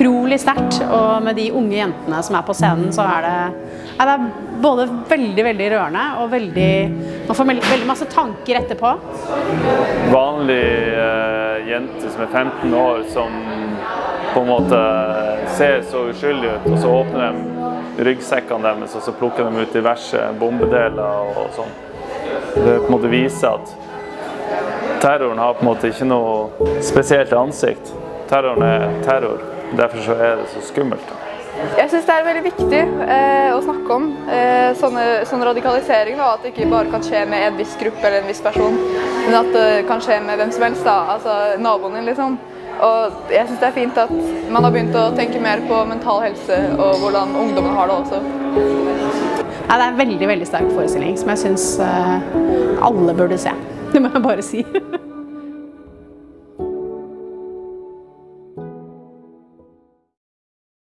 utrolig sterkt, og med de unge jentene som på scenen, så det er både veldig, veldig rørende, og man får veldig masse tanker etterpå. Vanlig jente som 15 år, som på en måte ser så uskyldig ut, og så åpner de ryggsekkene deres, og så plukker de ut diverse bombedeler og sånn. Det på en måte viser at terroren har på en måte ikke noe spesielt ansikt. Terroren terror, derfor så det så skummelt. Jeg synes det veldig viktig å snakke om sånn radikalisering, da, at det ikke bare kan skje med en viss gruppe eller en viss person, men at det kan skje med hvem som helst, da, altså naboen din liksom. Og jeg synes det fint at man har begynt å tenke mer på mental helse og hvordan ungdommen har det også. Ja, det en veldig, veldig sterk forestilling som jeg synes alle burde se. Det må jeg bare si.